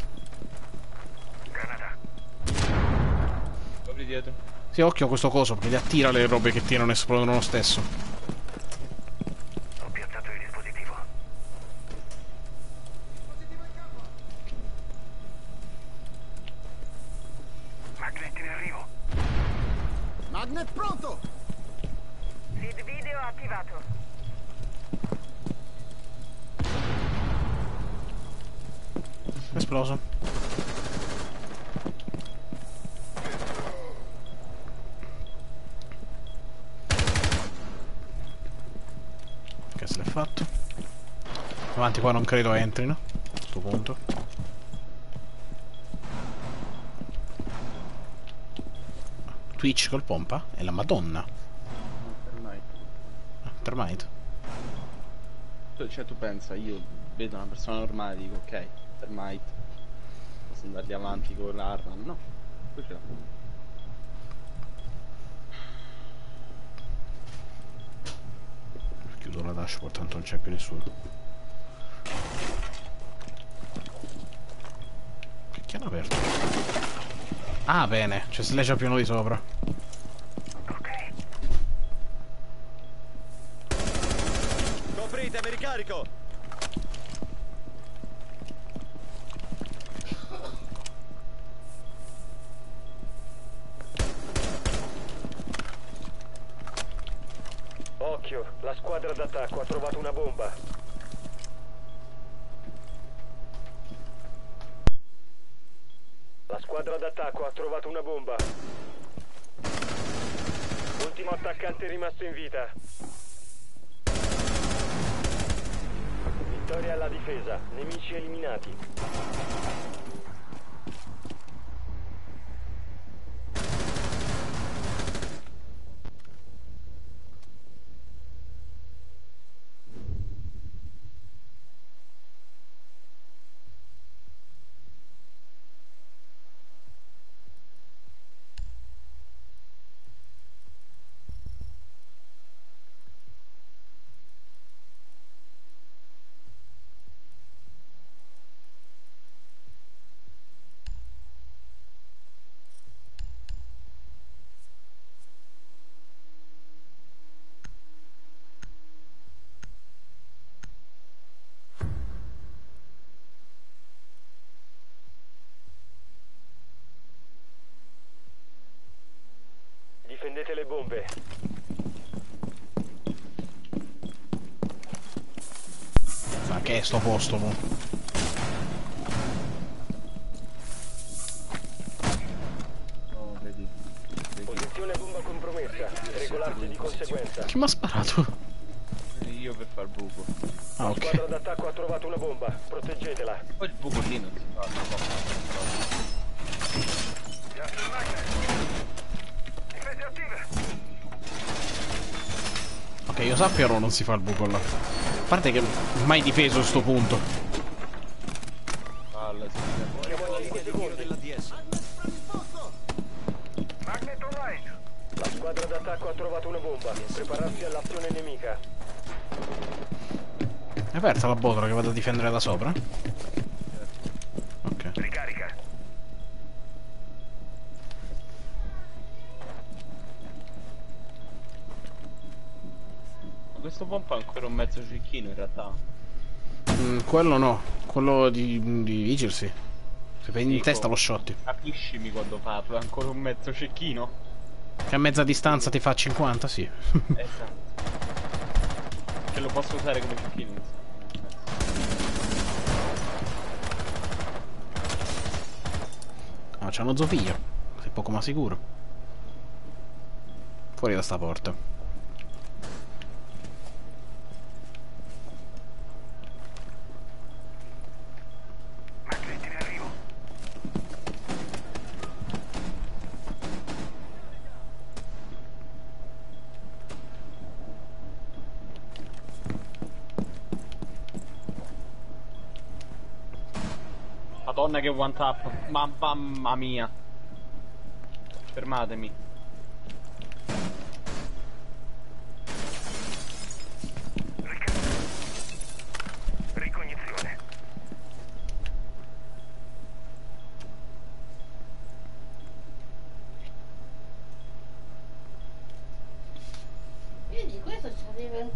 Copri dietro. Sì, occhio a questo coso, perché ti attira le robe che tirano e esplodono lo stesso. Ho piazzato il dispositivo. Magnet in arrivo. Magnet pronto! Feed video attivato. Esploso. Ok, se l'è fatto. Avanti qua non credo entrino. A questo punto. Twitch col pompa? È la Madonna. Termite. Ah, Termite. Tu- Cioè tu pensa, io vedo una persona normale e dico ok, Termite, posso andargli avanti con l'arma, no, poi ce l'ha. Chiudo la dashboard, tanto non c'è più nessuno. Che hanno aperto? Ah, bene, c'è Slash più uno di sopra. Coprite, mi ricarico. Occhio, la squadra d'attacco ha trovato una bomba. La squadra d'attacco ha trovato una bomba. Ultimo attaccante rimasto in vita. Vittoria alla difesa, nemici eliminati. Difendete le bombe. Ma che è sto posto, mo? No, vedi. Posizione bomba compromessa. Regolarsi di conseguenza. Chi mi ha sparato? E io per far buco. Ah, La ok. squadra d'attacco ha trovato una bomba. Proteggetela. Poi il buco lì non si fa, non può fare. Difese attive. Ok, io sappia non si fa il buco là. A parte che mai difeso a sto punto. Palla, si fa. Siamo a cinque secondi. Della D S. Magnet online. La squadra d'attacco ha trovato una bomba. Prepararsi all'azione nemica. È aperta la botola che vado a difendere da sopra? Ok. Ricarica. Ma questo pompa è ancora un mezzo cecchino in realtà. Mm, quello no. Quello di, di Vigil sì. Se prendi in Dico, testa lo shotti. Capiscimi quando parlo, è ancora un mezzo cecchino? Che a mezza distanza ti fa cinquanta, sì. Esatto. Che lo posso usare come cecchino. insomma. c'hanno Zofia. Sei poco ma sicuro. Fuori da sta porta. Magnetti in arrivo. Madonna che one tap. Ma mamma mia. Fermatemi. Ricognizione. Vedi, questo c'aveva un po'.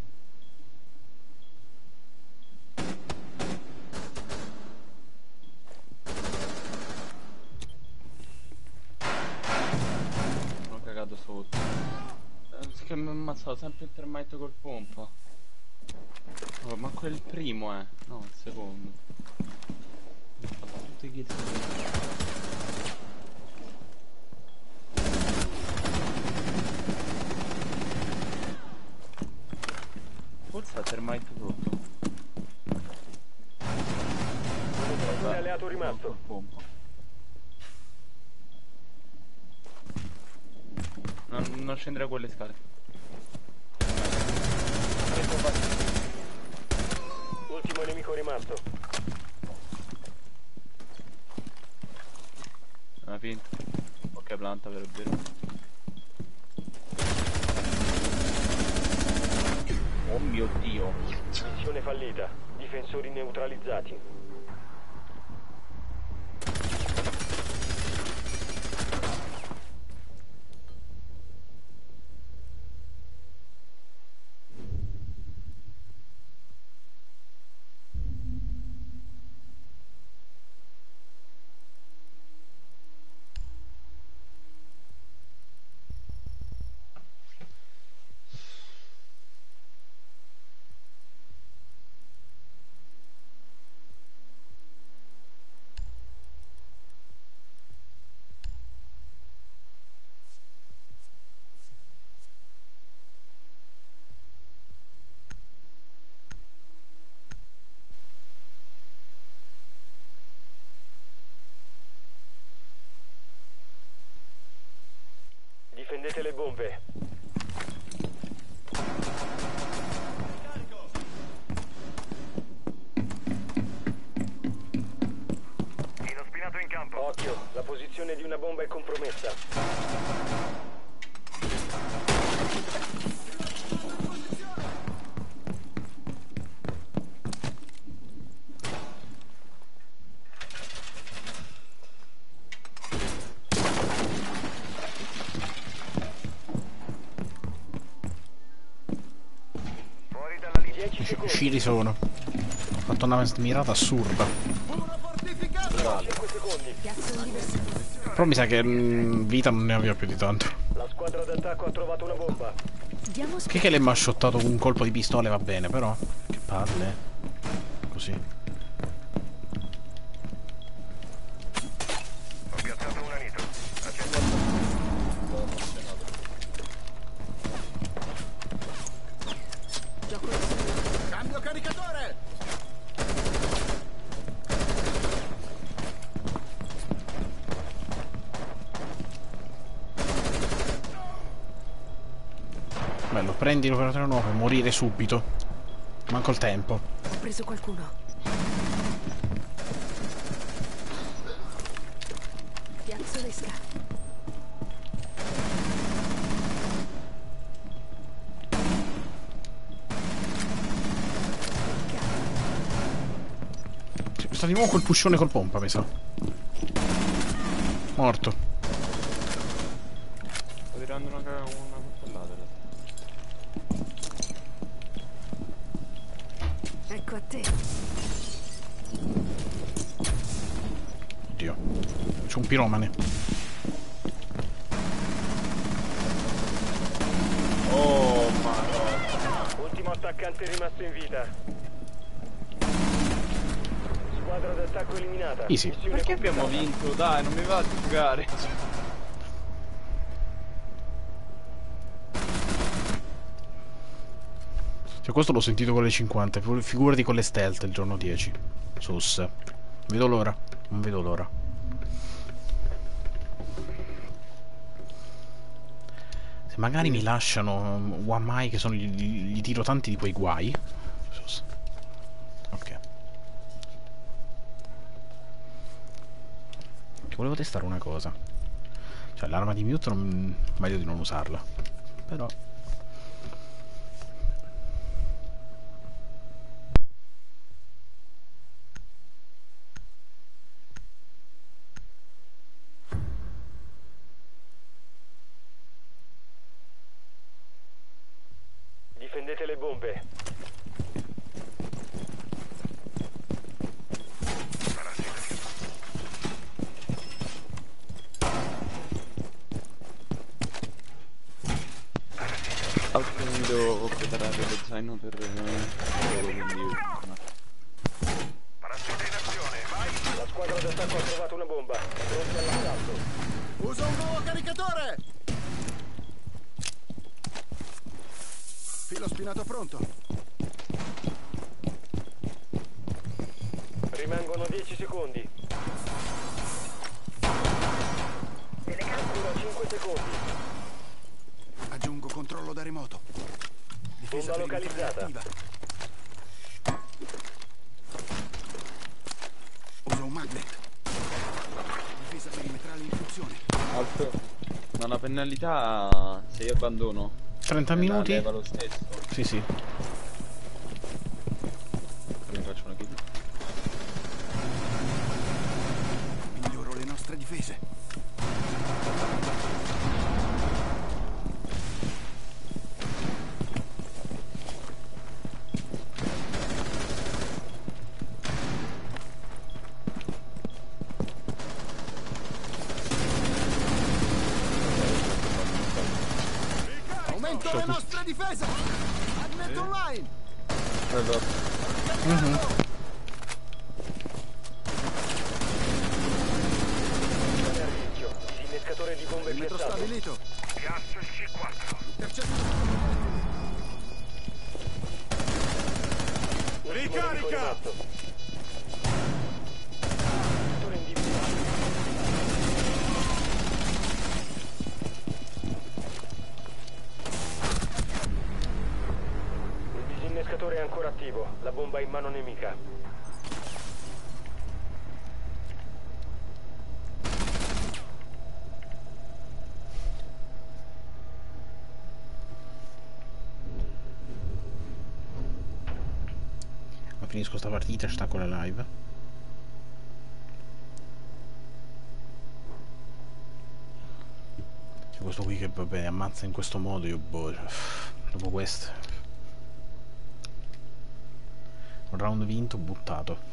Sono cagato sotto. Eh, che mi ha ammazzato sempre il termite col pompa. Oh, ma quel primo è. No, il secondo. Mi ha fatto tutti i kill. Forse è termite sotto. Un alleato rimasto. Col pompa. Non, non scendere quelle scale. Ultimo nemico rimasto. Una finta. Ok, planta per vero. Oh mio dio. Missione fallita. Difensori neutralizzati. Difendete le bombe. Inospinato in campo. Occhio, la posizione di una bomba è compromessa. Fuori dalla linea. dieci secondi. Sciri sono. Ho fatto una mirata assurda. cinque secondi. Però mi sa che mm, vita non ne aveva più di tanto. La squadra d'attacco ha trovato una bomba. Che che le mi ha shottato con un colpo di pistole va bene, però. Che palle. Così. Ho piazzato una nitro. Cambio caricatore! Bello, prendi l'operatore nuovo e morire subito. Manco il tempo. Ho preso qualcuno. Piazzo l'esca. Sta di nuovo quel puscione col pompa, mi sa. Morto. Sto tirando una, una coltellata. Ecco a te. Oddio. C'è un piromane. Oh madonna. Ultimo attaccante rimasto in vita. Squadra d'attacco eliminata. Easy. Missione Perché abbiamo completata. vinto? Dai, non mi va a giocare. Cioè, questo l'ho sentito con le cinquanta, figu- figurati con le stealth il giorno dieci. Sus. Non vedo l'ora. Non vedo l'ora. Se magari mi lasciano um, One Mai, che sono gli, gli tiro tanti di quei guai. Sus. Ok. Che volevo testare una cosa. Cioè, l'arma di mute non... meglio di non usarla. Però... Difendete le bombe. Quindi devo preparare lo zaino per... eh, quindi... La squadra d'attacco ha trovato una bomba. Pronti all'assalto. Usa un nuovo caricatore! Filo spinato pronto. Rimangono dieci secondi. Ancora cinque secondi. Aggiungo controllo da remoto. Difesa Bomba perimetrale localizzata. attiva. Uso un magnet. Difesa perimetrale in funzione. Alto. Ma la penalità se io abbandono trenta me la minuti? leva lo stesso. Sì, sì. Quindi faccio una kill. Miglioro le nostre difese. Aumento le nostre difese. Magnet online. Allora, Zone a rischio. Disinnescatore di bombe Perimetro piazzato. stabilito. Intercetto. Ricarica! Settore individuato. Il disinnescatore è ancora attivo. La bomba è in mano nemica. Ma finisco sta partita e stacco la live. C'è questo qui che vabbè ammazza in questo modo, io boh. Cioè, dopo questo. Un round vinto, buttato.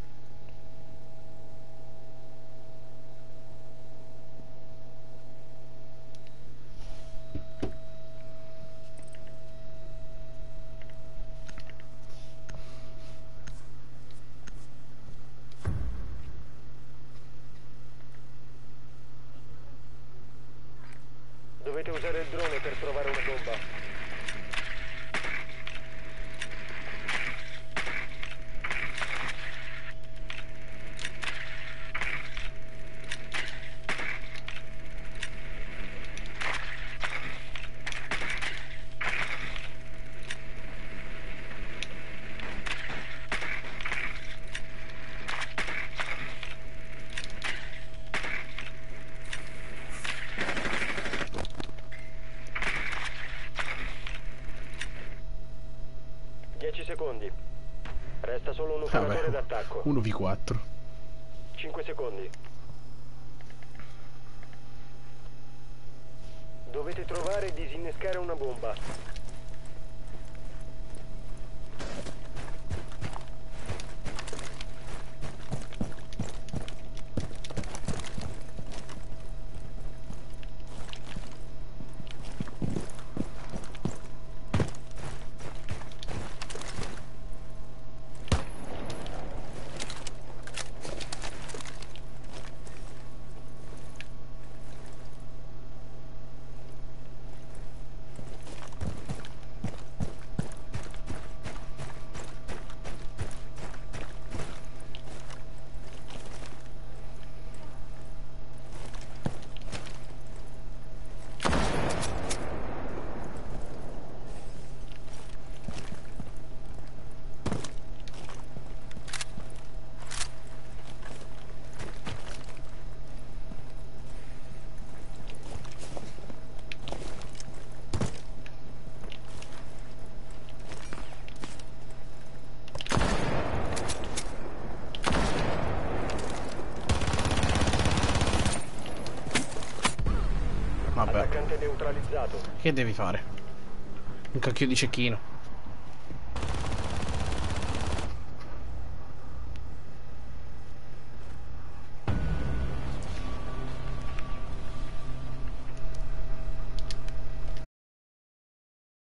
Dovete usare il drone per trovare una bomba. dieci secondi. Resta solo un operatore Vabbè, d'attacco. uno vu quattro. cinque secondi. Dovete trovare e disinnescare una bomba. Vabbè. Attaccante neutralizzato. Che devi fare? Un cacchio di cecchino.